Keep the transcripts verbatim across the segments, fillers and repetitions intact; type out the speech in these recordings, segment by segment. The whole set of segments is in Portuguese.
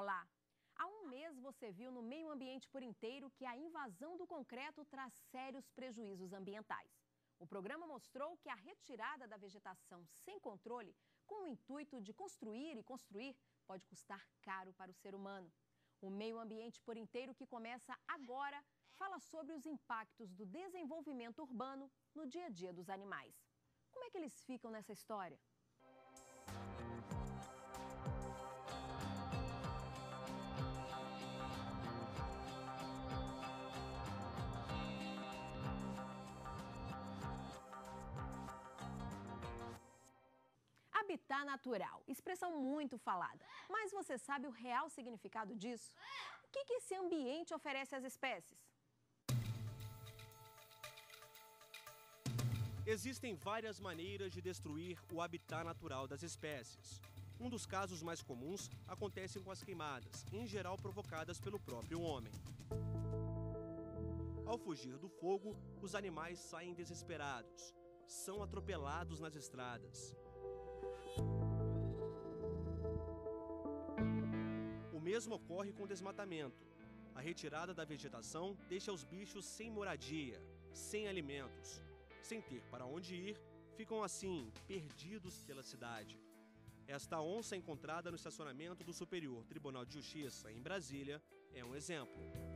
Olá! Há um mês você viu no meio ambiente por inteiro que a invasão do concreto traz sérios prejuízos ambientais. O programa mostrou que a retirada da vegetação sem controle, com o intuito de construir e construir, pode custar caro para o ser humano. O meio ambiente por inteiro, que começa agora, fala sobre os impactos do desenvolvimento urbano no dia a dia dos animais. Como é que eles ficam nessa história? Habitat natural, expressão muito falada. Mas você sabe o real significado disso? O que que esse ambiente oferece às espécies? Existem várias maneiras de destruir o habitat natural das espécies. Um dos casos mais comuns acontece com as queimadas, em geral provocadas pelo próprio homem. Ao fugir do fogo, os animais saem desesperados. São atropelados nas estradas. O mesmo ocorre com o desmatamento. A retirada da vegetação deixa os bichos sem moradia, sem alimentos. Sem ter para onde ir, ficam assim, perdidos pela cidade. Esta onça encontrada no estacionamento do Superior Tribunal de Justiça, em Brasília, é um exemplo.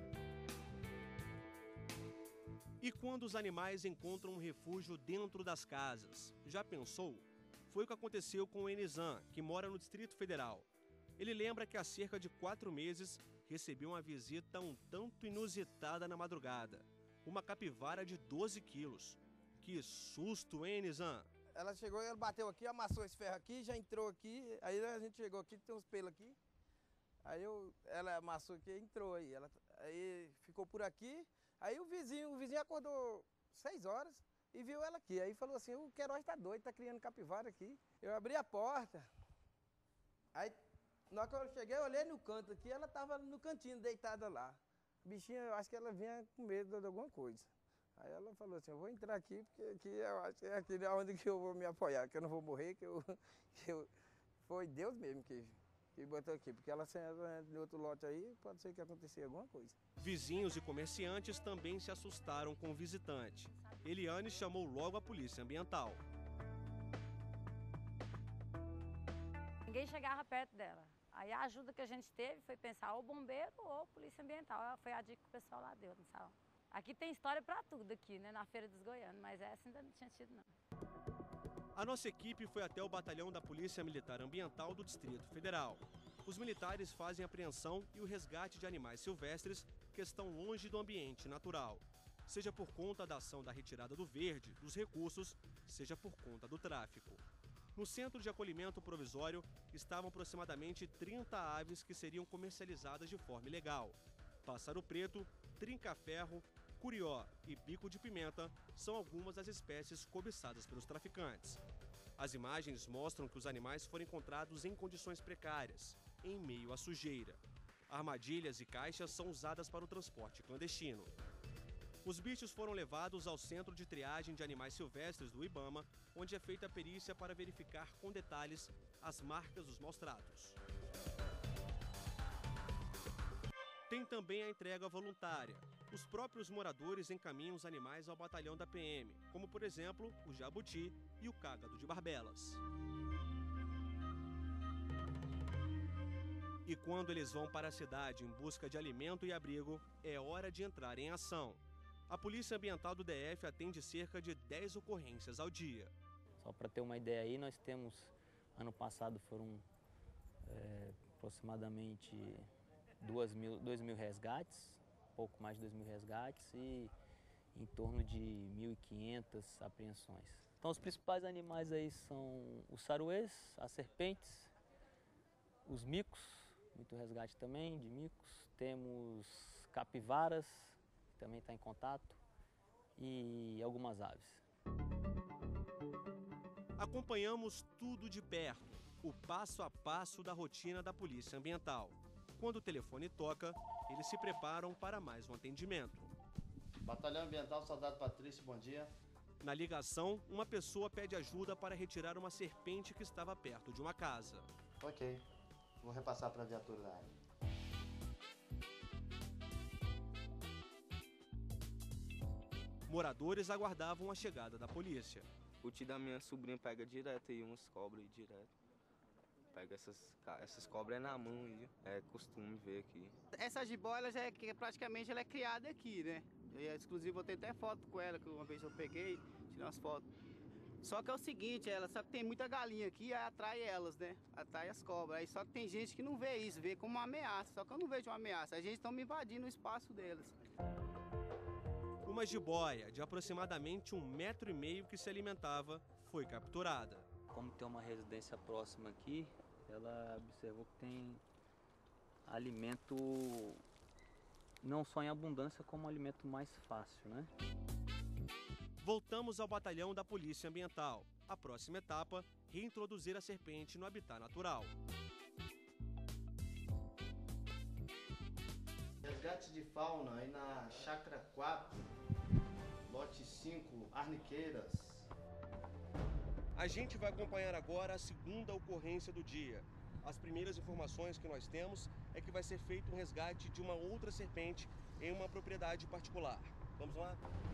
E quando os animais encontram um refúgio dentro das casas? Já pensou? Foi o que aconteceu com o Enizan, que mora no Distrito Federal. Ele lembra que há cerca de quatro meses recebeu uma visita um tanto inusitada na madrugada. Uma capivara de doze quilos. Que susto, hein, Enizan? Ela chegou, ela bateu aqui, amassou esse ferro aqui, já entrou aqui. Aí a gente chegou aqui, tem uns pelos aqui. Aí eu, ela amassou aqui e entrou aí. Ela, aí ficou por aqui. Aí o vizinho, o vizinho acordou seis horas e viu ela aqui. Aí falou assim, o Queiroz tá doido, tá criando capivara aqui. Eu abri a porta. Aí, na hora que eu cheguei, eu olhei no canto aqui, ela tava no cantinho, deitada lá. A bichinha, eu acho que ela vinha com medo de alguma coisa. Aí ela falou assim, eu vou entrar aqui, porque aqui eu acho que é aqui onde que eu vou me apoiar, que eu não vou morrer, que eu... Que eu foi Deus mesmo que, que botou aqui, porque ela saindo de outro lote aí, pode ser que aconteça alguma coisa. Vizinhos e comerciantes também se assustaram com o visitante. Eliane chamou logo a polícia ambiental. Ninguém chegava perto dela. Aí a ajuda que a gente teve foi pensar ou bombeiro ou polícia ambiental. Foi a dica que o pessoal lá deu no salão. Aqui tem história para tudo aqui, né, na Feira dos Goianos, mas essa ainda não tinha tido, não. A nossa equipe foi até o batalhão da Polícia Militar Ambiental do Distrito Federal. Os militares fazem a apreensão e o resgate de animais silvestres que estão longe do ambiente natural. Seja por conta da ação da retirada do verde, dos recursos, seja por conta do tráfico. No centro de acolhimento provisório estavam aproximadamente trinta aves que seriam comercializadas de forma ilegal. Pássaro preto, trinca-ferro, curió e bico de pimenta são algumas das espécies cobiçadas pelos traficantes. As imagens mostram que os animais foram encontrados em condições precárias, em meio à sujeira. Armadilhas e caixas são usadas para o transporte clandestino. Os bichos foram levados ao Centro de Triagem de Animais Silvestres do Ibama, onde é feita a perícia para verificar com detalhes as marcas dos maus-tratos. Tem também a entrega voluntária. Os próprios moradores encaminham os animais ao batalhão da P M, como, por exemplo, o jabuti e o cágado de Barbelas. E quando eles vão para a cidade em busca de alimento e abrigo, é hora de entrar em ação. A Polícia Ambiental do D F atende cerca de dez ocorrências ao dia. Só para ter uma ideia aí, nós temos, ano passado foram é, aproximadamente dois mil, dois mil resgates, pouco mais de dois mil resgates e em torno de mil e quinhentas apreensões. Então os principais animais aí são os saruês, as serpentes, os micos, muito resgate também de micos, temos capivaras, que também está em contato, e algumas aves. Acompanhamos tudo de perto, o passo a passo da rotina da Polícia Ambiental. Quando o telefone toca, eles se preparam para mais um atendimento. Batalhão Ambiental, Soldado Patrício, bom dia. Na ligação, uma pessoa pede ajuda para retirar uma serpente que estava perto de uma casa. Ok, vou repassar para a viatura da área. Moradores aguardavam a chegada da polícia. O tio da minha sobrinha pega direto aí umas cobras aí direto. Pega essas, essas cobras na mão aí, é costume ver aqui. Essa jiboia, ela já é, praticamente ela é criada aqui, né? Eu, inclusive eu tenho até foto com ela, que uma vez eu peguei, tirei umas fotos. Só que é o seguinte, ela sabe que tem muita galinha aqui, aí atrai elas, né? Atrai as cobras. Aí só que tem gente que não vê isso, vê como uma ameaça. Só que eu não vejo uma ameaça, a gente está me invadindo o espaço delas. Uma jiboia de aproximadamente um metro e meio que se alimentava foi capturada. Como tem uma residência próxima aqui, ela observou que tem alimento não só em abundância, como um alimento mais fácil, né? Voltamos ao batalhão da Polícia Ambiental. A próxima etapa, reintroduzir a serpente no habitat natural. Resgate de fauna aí na Chácara quatro, lote cinco, Arniqueiras. A gente vai acompanhar agora a segunda ocorrência do dia. As primeiras informações que nós temos é que vai ser feito um resgate de uma outra serpente em uma propriedade particular. Vamos lá?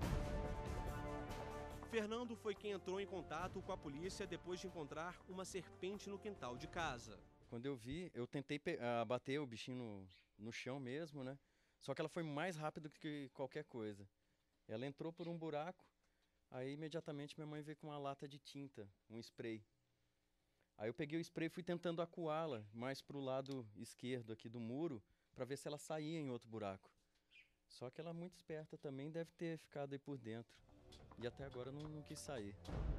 Fernando foi quem entrou em contato com a polícia depois de encontrar uma serpente no quintal de casa. Quando eu vi, eu tentei abater o bichinho no, no chão mesmo, né? Só que ela foi mais rápida do que qualquer coisa. Ela entrou por um buraco, aí imediatamente minha mãe veio com uma lata de tinta, um spray. Aí eu peguei o spray e fui tentando acuá-la mais para o lado esquerdo aqui do muro, para ver se ela saía em outro buraco. Só que ela é muito esperta também, deve ter ficado aí por dentro. E até agora não, não quis sair.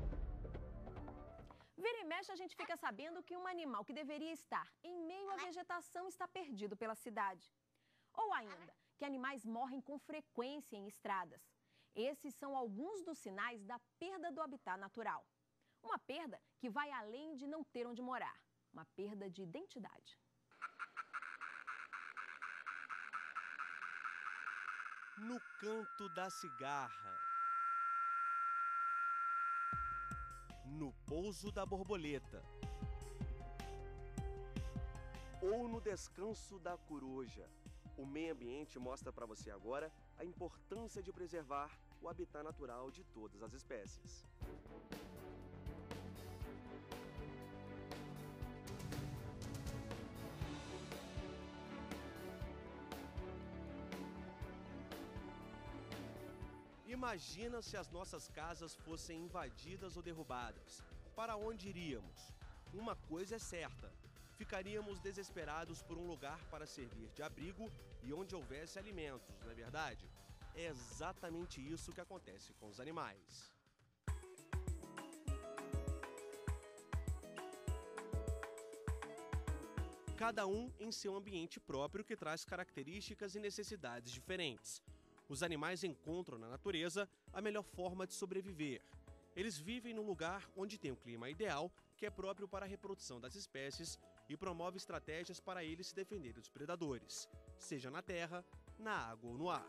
Vira e mexe, a gente fica sabendo que um animal que deveria estar em meio à vegetação está perdido pela cidade. Ou ainda, que animais morrem com frequência em estradas. Esses são alguns dos sinais da perda do habitat natural. Uma perda que vai além de não ter onde morar. Uma perda de identidade. No canto da cigarra. No pouso da borboleta. Ou no descanso da coruja. O meio ambiente mostra para você agora a importância de preservar o habitat natural de todas as espécies. Imagina se as nossas casas fossem invadidas ou derrubadas. Para onde iríamos? Uma coisa é certa. Ficaríamos desesperados por um lugar para servir de abrigo e onde houvesse alimentos, não é verdade? É exatamente isso que acontece com os animais. Cada um em seu ambiente próprio que traz características e necessidades diferentes. Os animais encontram na natureza a melhor forma de sobreviver. Eles vivem num lugar onde tem um clima ideal, que é próprio para a reprodução das espécies e promove estratégias para eles se defenderem dos predadores, seja na terra, na água ou no ar.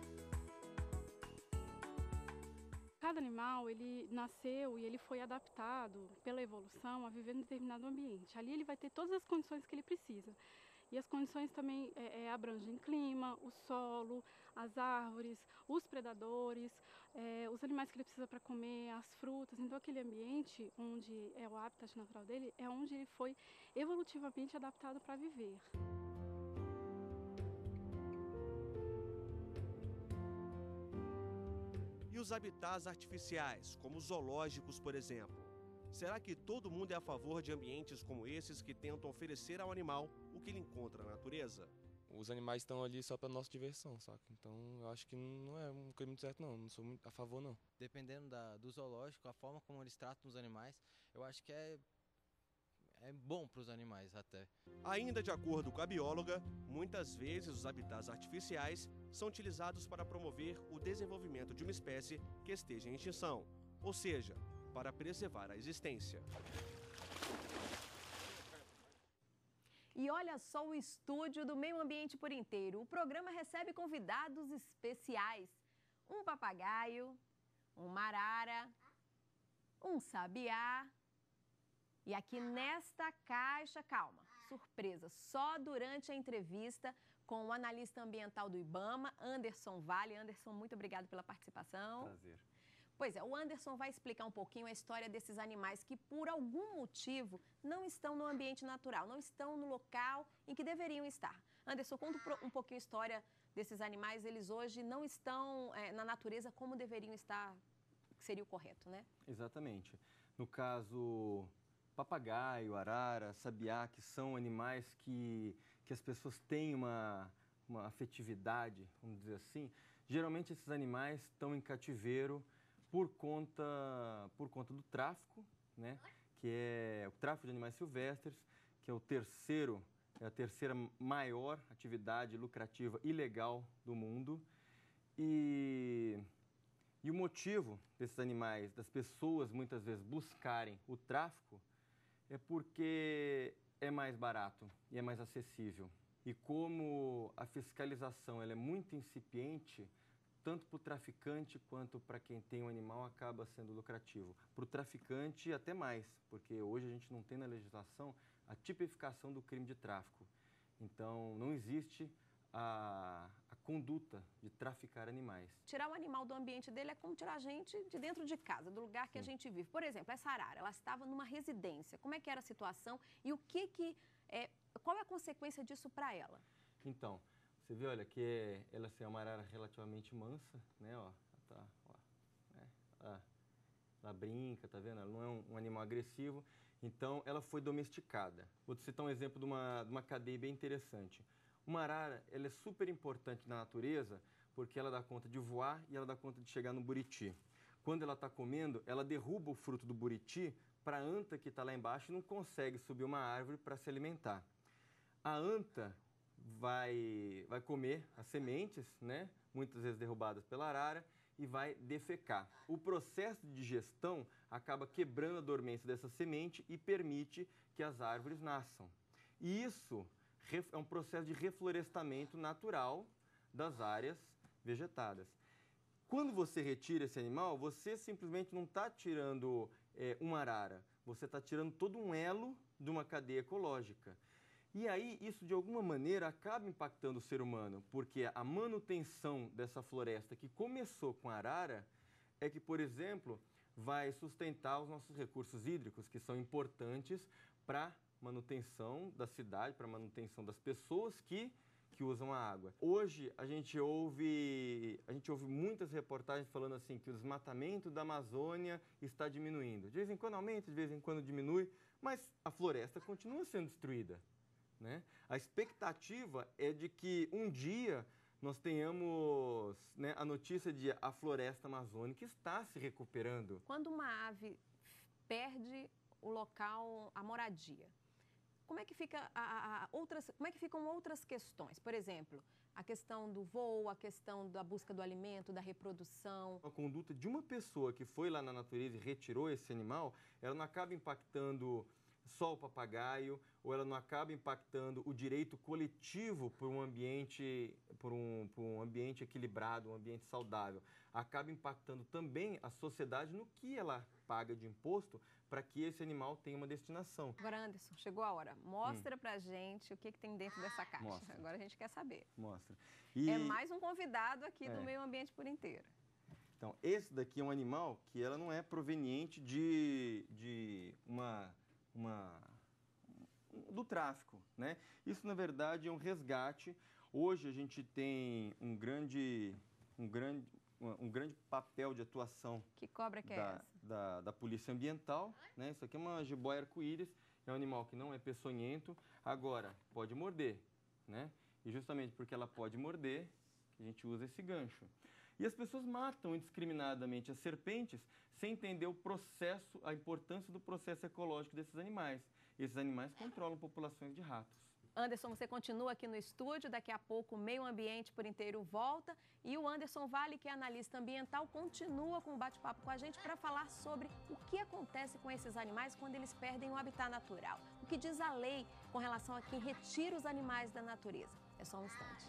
Cada animal, ele nasceu e ele foi adaptado pela evolução a viver em determinado ambiente. Ali ele vai ter todas as condições que ele precisa. E as condições também é, é, abrangem clima, o solo, as árvores, os predadores, é, os animais que ele precisa para comer, as frutas. Então aquele ambiente onde é o habitat natural dele é onde ele foi evolutivamente adaptado para viver. E os habitats artificiais, como os zoológicos, por exemplo? Será que todo mundo é a favor de ambientes como esses que tentam oferecer ao animal o que ele encontra na natureza? Os animais estão ali só para nossa diversão, saca? Então eu acho que não é um caminho certo, não. Não sou muito a favor, não. Dependendo da, do zoológico, a forma como eles tratam os animais, eu acho que é, é bom para os animais até. Ainda de acordo com a bióloga, muitas vezes os habitats artificiais são utilizados para promover o desenvolvimento de uma espécie que esteja em extinção, ou seja, para preservar a existência. E olha só o estúdio do Meio Ambiente por inteiro. O programa recebe convidados especiais. Um papagaio, uma arara, um sabiá. E aqui nesta caixa, calma, surpresa só durante a entrevista com o analista ambiental do IBAMA, Anderson Vale. Anderson, muito obrigado pela participação. Prazer. Pois é, o Anderson vai explicar um pouquinho a história desses animais que, por algum motivo, não estão no ambiente natural, não estão no local em que deveriam estar. Anderson, conta um pouquinho a história desses animais. Eles hoje não estão é, na natureza como deveriam estar, que seria o correto, né? Exatamente. No caso, papagaio, arara, sabiá, que são animais que, que as pessoas têm uma, uma afetividade, vamos dizer assim, geralmente esses animais estão em cativeiro por conta, por conta do tráfico, né? Que é o tráfico de animais silvestres, que é o terceiro, é a terceira maior atividade lucrativa ilegal do mundo. E, e o motivo desses animais, das pessoas muitas vezes buscarem o tráfico, é porque é mais barato e é mais acessível. E como a fiscalização ela é muito incipiente, tanto para o traficante quanto para quem tem o animal, acaba sendo lucrativo. Para o traficante, até mais, porque hoje a gente não tem na legislação a tipificação do crime de tráfico. Então, não existe a, a conduta de traficar animais. Tirar o animal do ambiente dele é como tirar a gente de dentro de casa, do lugar que Sim. a gente vive. Por exemplo, essa arara, ela estava numa residência. Como é que era a situação e o que que é, qual é a consequência disso para ela? Então, você vê, olha, que é, ela assim, é uma arara relativamente mansa, né, ó, tá, ó, né, ela, ela brinca, tá vendo? Ela não é um, um animal agressivo, então ela foi domesticada. Vou te citar um exemplo de uma, de uma cadeia bem interessante. Uma arara, ela é super importante na natureza porque ela dá conta de voar e ela dá conta de chegar no buriti. Quando ela está comendo, ela derruba o fruto do buriti para a anta que está lá embaixo e não consegue subir uma árvore para se alimentar. A anta vai, vai comer as sementes, né, muitas vezes derrubadas pela arara, e vai defecar. O processo de digestão acaba quebrando a dormência dessa semente e permite que as árvores nasçam. E isso é um processo de reflorestamento natural das áreas vegetadas. Quando você retira esse animal, você simplesmente não está tirando é, uma arara, você está tirando todo um elo de uma cadeia ecológica. E aí, isso de alguma maneira acaba impactando o ser humano, porque a manutenção dessa floresta que começou com a arara é que, por exemplo, vai sustentar os nossos recursos hídricos, que são importantes para manutenção da cidade, para manutenção das pessoas que, que usam a água. Hoje, a gente, ouve, a gente ouve muitas reportagens falando assim que o desmatamento da Amazônia está diminuindo. De vez em quando aumenta, de vez em quando diminui, mas a floresta continua sendo destruída. Né? A expectativa é de que um dia nós tenhamos, né, a notícia de a floresta amazônica está se recuperando. Quando uma ave perde o local, a moradia, como é que fica a, a, outras, como é que ficam outras questões? Por exemplo, a questão do voo, a questão da busca do alimento, da reprodução. A conduta de uma pessoa que foi lá na natureza e retirou esse animal, ela não acaba impactando só o papagaio, ou ela não acaba impactando o direito coletivo por um ambiente, por um, por um ambiente equilibrado, um ambiente saudável. Acaba impactando também a sociedade no que ela paga de imposto para que esse animal tenha uma destinação. Agora, Anderson, chegou a hora. Mostra hum. pra gente o que, que tem dentro dessa caixa. Mostra. Agora a gente quer saber. Mostra. E... É mais um convidado aqui é. do Meio Ambiente por Inteiro. Então, esse daqui é um animal que ela não é proveniente de, de uma... Uma, do tráfico, né? Isso, na verdade, é um resgate. Hoje a gente tem um grande, um grande, um grande papel de atuação. Que cobra que da, é essa? Da, da Polícia Ambiental, né? Isso aqui é uma jiboia arco-íris, é um animal que não é peçonhento, agora pode morder, né? E justamente porque ela pode morder, a gente usa esse gancho. E as pessoas matam indiscriminadamente as serpentes sem entender o processo, a importância do processo ecológico desses animais. E esses animais controlam populações de ratos. Anderson, você continua aqui no estúdio, daqui a pouco o Meio Ambiente por Inteiro volta. E o Anderson Vale, que é analista ambiental, continua com o bate-papo com a gente para falar sobre o que acontece com esses animais quando eles perdem o habitat natural. O que diz a lei com relação a quem retira os animais da natureza. É só um instante.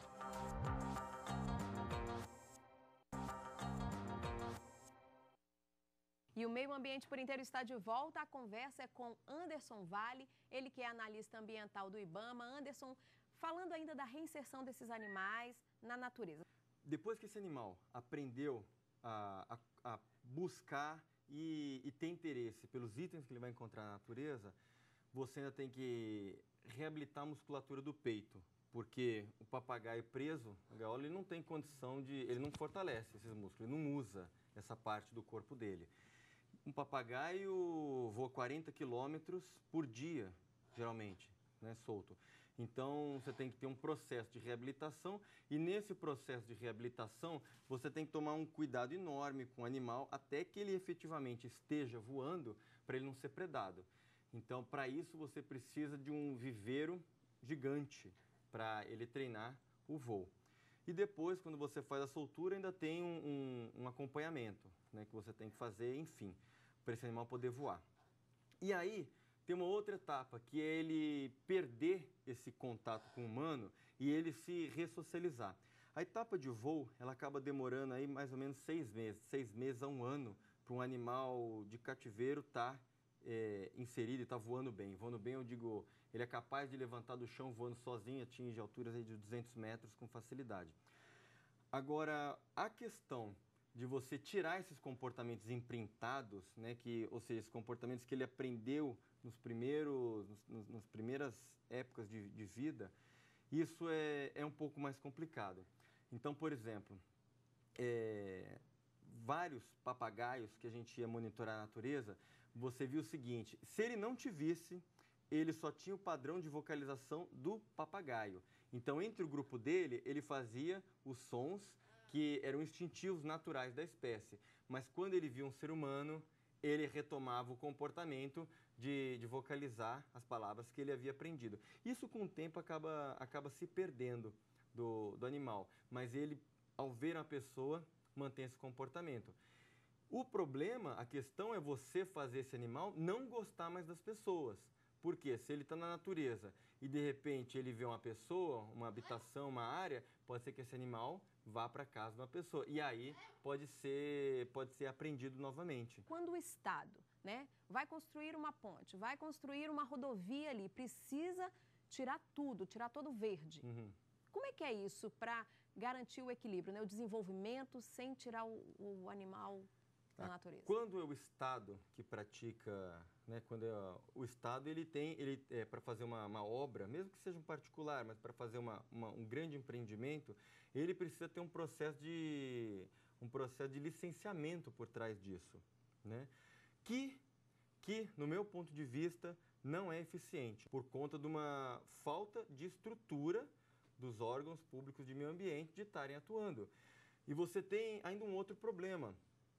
E o Meio Ambiente por Inteiro está de volta. A conversa é com Anderson Vale, ele que é analista ambiental do IBAMA. Anderson, falando ainda da reinserção desses animais na natureza. Depois que esse animal aprendeu a, a, a buscar e, e ter interesse pelos itens que ele vai encontrar na natureza, você ainda tem que reabilitar a musculatura do peito, porque o papagaio preso na gaiola, ele não tem condição de... ele não fortalece esses músculos, ele não usa essa parte do corpo dele. Um papagaio voa quarenta quilômetros por dia, geralmente, né, solto. Então, você tem que ter um processo de reabilitação e nesse processo de reabilitação, você tem que tomar um cuidado enorme com o animal até que ele efetivamente esteja voando para ele não ser predado. Então, para isso, você precisa de um viveiro gigante para ele treinar o voo. E depois, quando você faz a soltura, ainda tem um, um, um acompanhamento, né, que você tem que fazer, enfim, para esse animal poder voar. E aí, tem uma outra etapa, que é ele perder esse contato com o humano e ele se ressocializar. A etapa de voo, ela acaba demorando aí mais ou menos seis meses, seis meses a um ano, para um animal de cativeiro estar é, inserido e estar voando bem. Voando bem, eu digo, ele é capaz de levantar do chão voando sozinho, atinge alturas aí de duzentos metros com facilidade. Agora, a questão de você tirar esses comportamentos imprintados, né, que, ou seja, esses comportamentos que ele aprendeu nos primeiros, nos, nas primeiras épocas de, de vida, isso é, é um pouco mais complicado. Então, por exemplo, é, vários papagaios que a gente ia monitorar na natureza, você viu o seguinte, se ele não te visse, ele só tinha o padrão de vocalização do papagaio. Então, entre o grupo dele, ele fazia os sons que eram instintivos naturais da espécie. Mas quando ele via um ser humano, ele retomava o comportamento de, de vocalizar as palavras que ele havia aprendido. Isso, com o tempo, acaba, acaba se perdendo do, do animal. Mas ele, ao ver uma pessoa, mantém esse comportamento. O problema, a questão é você fazer esse animal não gostar mais das pessoas. Porque se ele está na natureza e, de repente, ele vê uma pessoa, uma habitação, uma área, pode ser que esse animal vá para casa de uma pessoa. E aí pode ser, pode ser apreendido novamente. Quando o Estado, né, vai construir uma ponte, vai construir uma rodovia ali, precisa tirar tudo, tirar todo o verde. Uhum. Como é que é isso para garantir o equilíbrio, né, o desenvolvimento sem tirar o, o animal da tá. natureza? Quando é o Estado que pratica, né, quando é, o Estado ele tem, ele é, para fazer uma, uma obra, mesmo que seja um particular, mas para fazer uma, uma, um grande empreendimento, ele precisa ter um processo de, um processo de licenciamento por trás disso, né? Que, que, no meu ponto de vista, não é eficiente, por conta de uma falta de estrutura dos órgãos públicos de meio ambiente de estarem atuando. E você tem ainda um outro problema.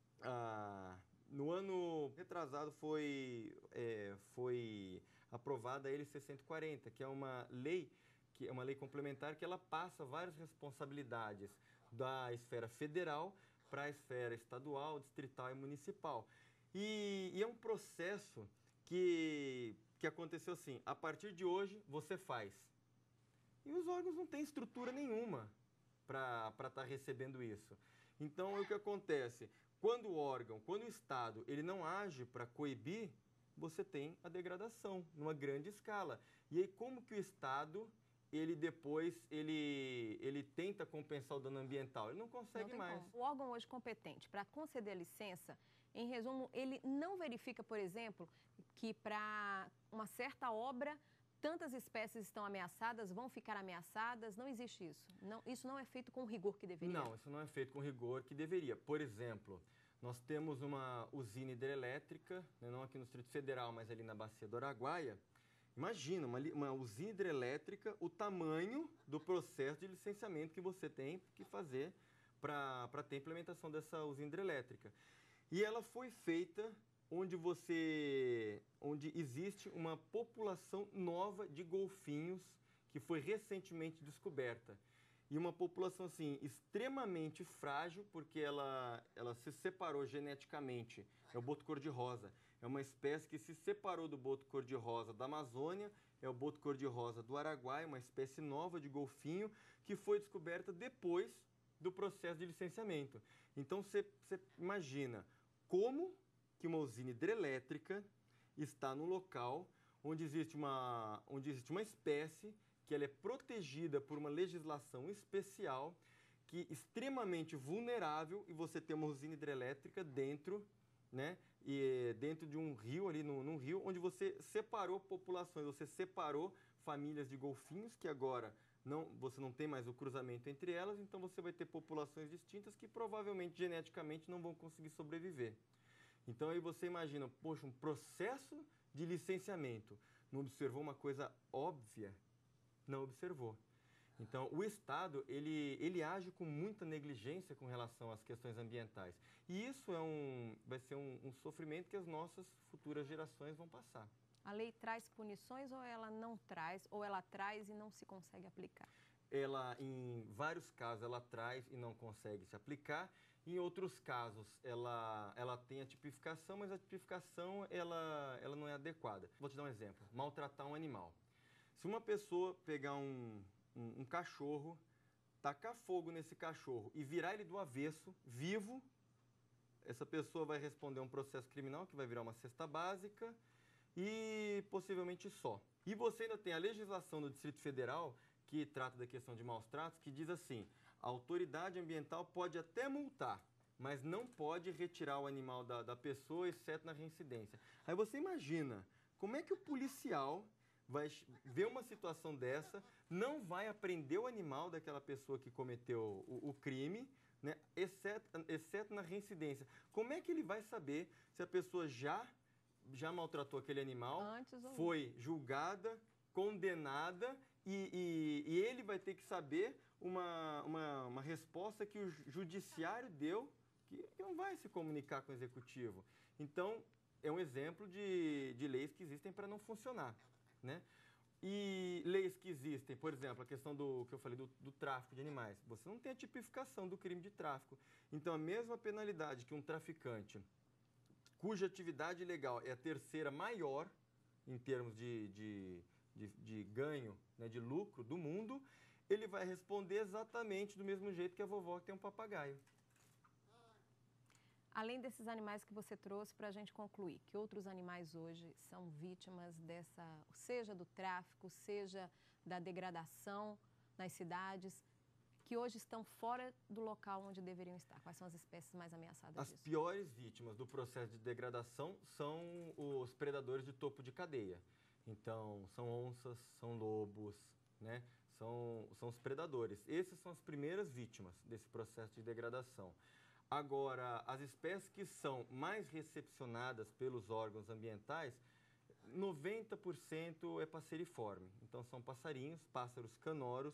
Ah, no ano retrasado foi, é, foi aprovada a L C cento e quarenta, que é uma lei, que é uma lei complementar que ela passa várias responsabilidades da esfera federal para a esfera estadual, distrital e municipal. E, e é um processo que, que aconteceu assim, a partir de hoje você faz. E os órgãos não têm estrutura nenhuma para estar recebendo isso. Então, o que acontece? Quando o órgão, quando o Estado, ele não age para coibir, você tem a degradação numa grande escala. E aí, como que o Estado, ele depois, ele, ele tenta compensar o dano ambiental? Ele não consegue não tem mais. Como. O órgão hoje competente para conceder a licença, em resumo, ele não verifica, por exemplo, que para uma certa obra, tantas espécies estão ameaçadas, vão ficar ameaçadas, não existe isso. Não, isso não é feito com o rigor que deveria. Não, isso não é feito com o rigor que deveria. Por exemplo, nós temos uma usina hidrelétrica, né, não aqui no Distrito Federal, mas ali na Bacia do Araguaia. Imagina, uma, uma usina hidrelétrica, o tamanho do processo de licenciamento que você tem que fazer para ter a implementação dessa usina hidrelétrica. E ela foi feita onde você, onde existe uma população nova de golfinhos que foi recentemente descoberta. E uma população, assim, extremamente frágil, porque ela, ela se separou geneticamente. É o boto cor-de-rosa. É uma espécie que se separou do boto cor-de-rosa da Amazônia, é o boto cor-de-rosa do Araguaia, uma espécie nova de golfinho, que foi descoberta depois do processo de licenciamento. Então, você imagina como que uma usina hidrelétrica está no local onde existe uma, onde existe uma espécie que ela é protegida por uma legislação especial, que é extremamente vulnerável, e você tem uma usina hidrelétrica dentro, né, e dentro de um rio, ali no, num rio, onde você separou populações, você separou famílias de golfinhos, que agora não, você não tem mais o cruzamento entre elas, então você vai ter populações distintas que provavelmente geneticamente não vão conseguir sobreviver. Então aí você imagina, poxa, um processo de licenciamento, não observou uma coisa óbvia? Não observou. Então, o Estado, ele, ele age com muita negligência com relação às questões ambientais. E isso é um, vai ser um, um sofrimento que as nossas futuras gerações vão passar. A lei traz punições ou ela não traz, ou ela traz e não se consegue aplicar? Ela, em vários casos, ela traz e não consegue se aplicar. Em outros casos, ela, ela tem a tipificação, mas a tipificação ela, ela não é adequada. Vou te dar um exemplo. Maltratar um animal. Se uma pessoa pegar um, um, um cachorro, tacar fogo nesse cachorro e virar ele do avesso, vivo, essa pessoa vai responder um processo criminal que vai virar uma cesta básica e possivelmente só. E você ainda tem a legislação do Distrito Federal, que trata da questão de maus tratos, que diz assim: a autoridade ambiental pode até multar, mas não pode retirar o animal da, da pessoa, exceto na reincidência. Aí você imagina, como é que o policial vai ver uma situação dessa, não vai apreender o animal daquela pessoa que cometeu o, o crime, né, exceto, exceto na reincidência. Como é que ele vai saber se a pessoa já, já maltratou aquele animal, Antes ou... foi julgada, condenada, e, e, e ele vai ter que saber uma, uma, uma resposta que o judiciário deu, que não vai se comunicar com o executivo. Então, é um exemplo de, de leis que existem para não funcionar, né? E leis que existem, por exemplo, a questão do que eu falei do, do tráfico de animais. Você não tem a tipificação do crime de tráfico. Então, a mesma penalidade que um traficante, cuja atividade ilegal é a terceira maior em termos de, de, de, de ganho, né, de lucro do mundo, ele vai responder exatamente do mesmo jeito que a vovó que tem um papagaio. Além desses animais que você trouxe, para a gente concluir, que outros animais hoje são vítimas dessa, seja do tráfico, seja da degradação nas cidades, que hoje estão fora do local onde deveriam estar? Quais são as espécies mais ameaçadas As disso? piores vítimas do processo de degradação são os predadores de topo de cadeia. Então, são onças, são lobos, né? São, são os predadores. Esses são as primeiras vítimas desse processo de degradação. Agora, as espécies que são mais recepcionadas pelos órgãos ambientais, noventa por cento é passeriforme. Então, são passarinhos, pássaros canoros,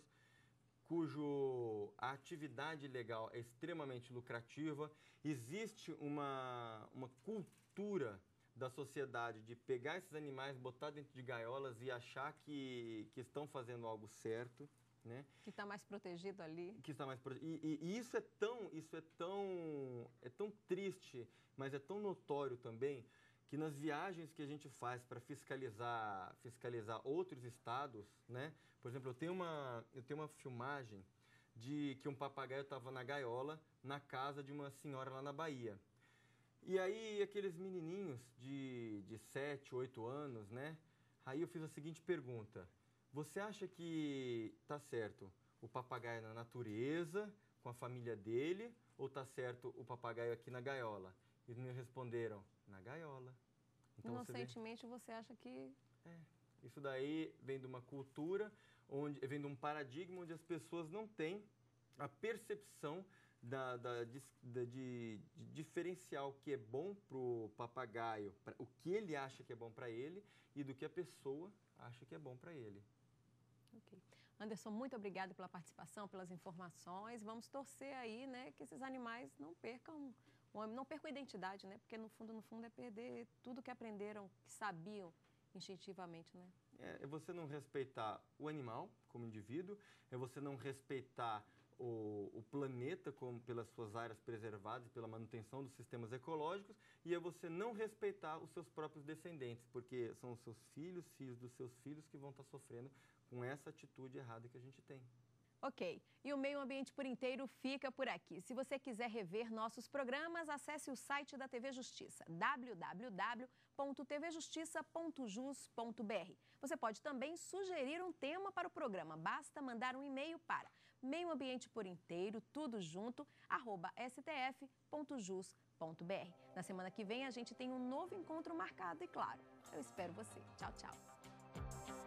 cujo a atividade legal é extremamente lucrativa. Existe uma, uma cultura da sociedade de pegar esses animais, botar dentro de gaiolas e achar que, que estão fazendo algo certo, né? Que está mais protegido ali. Que está mais protegido. E, e, e isso é tão, isso é tão, é tão triste, mas é tão notório também, que nas viagens que a gente faz para fiscalizar, fiscalizar outros estados, né? Por exemplo, eu tenho uma, eu tenho uma filmagem de que um papagaio estava na gaiola na casa de uma senhora lá na Bahia. E aí aqueles menininhos de, de sete, oito anos, né? Aí eu fiz a seguinte pergunta: você acha que tá certo o papagaio na natureza, com a família dele, ou tá certo o papagaio aqui na gaiola? E eles me responderam: na gaiola. Então, inocentemente você, você acha que... É, isso daí vem de uma cultura, onde, vem de um paradigma onde as pessoas não têm a percepção da, da, de, de, de diferenciar o que é bom pro papagaio, pra, o que ele acha que é bom para ele, e do que a pessoa acha que é bom para ele. Ok. Anderson, muito obrigada pela participação, pelas informações. Vamos torcer aí, né, que esses animais não percam, não percam a identidade, né? Porque no fundo, no fundo é perder tudo que aprenderam, que sabiam instintivamente, né? É, é você não respeitar o animal como indivíduo, é você não respeitar o, o planeta como, pelas suas áreas preservadas, pela manutenção dos sistemas ecológicos, e é você não respeitar os seus próprios descendentes, porque são os seus filhos, filhos dos seus filhos que vão estar sofrendo com essa atitude errada que a gente tem. Ok, e o Meio Ambiente por Inteiro fica por aqui. Se você quiser rever nossos programas, acesse o site da T V Justiça, w w w ponto t v justiça ponto jus ponto b r. Você pode também sugerir um tema para o programa. Basta mandar um e-mail para meio ambiente por inteiro, tudo junto, arroba s t f ponto jus ponto b r. Na semana que vem a gente tem um novo encontro marcado e, claro, eu espero você. Tchau, tchau.